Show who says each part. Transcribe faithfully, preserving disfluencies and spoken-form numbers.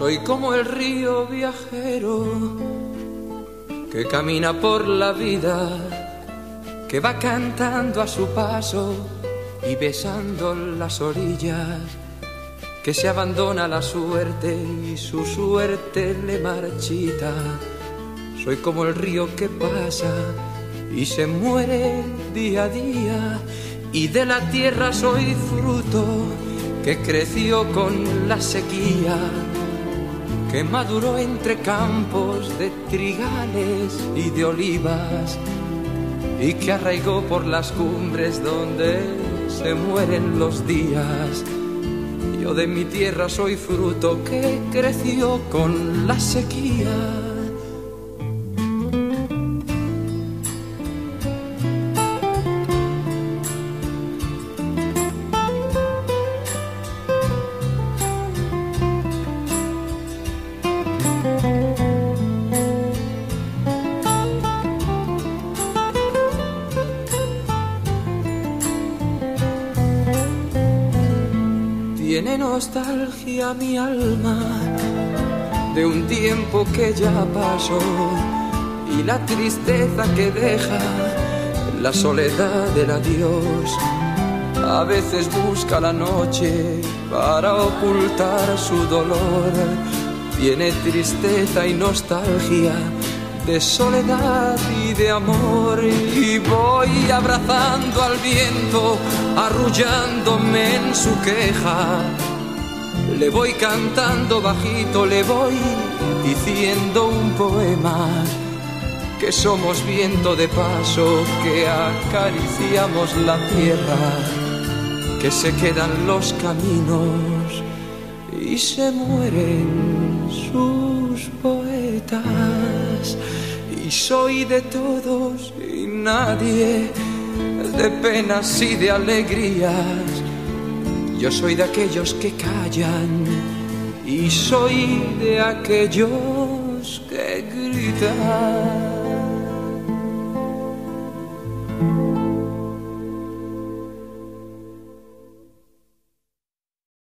Speaker 1: Soy como el río viajero que camina por la vida, que va cantando a su paso y besando las orillas, que se abandona a la suerte y su suerte le marchita. Soy como el río que pasa y se muere día a día, y de la tierra soy fruto que creció con la sequía, que maduró entre campos de trigales y de olivas, y que arraigó por las cumbres donde se mueren los días. Yo de mi tierra soy fruto que creció con la sequía. Tiene nostalgia mi alma de un tiempo que ya pasó, y la tristeza que deja la soledad del adiós. A veces busca la noche para ocultar su dolor. Tiene tristeza y nostalgia de soledad y de amor, y voy abrazando al viento, arrullándome en su queja. Le voy cantando bajito, le voy diciendo un poema, que somos viento de paso, que acariciamos la tierra, que se quedan los caminos y se mueren sus poetas. Y soy de todos y nadie, de penas y de alegrías. Yo soy de aquellos que callan y soy de aquellos que gritan.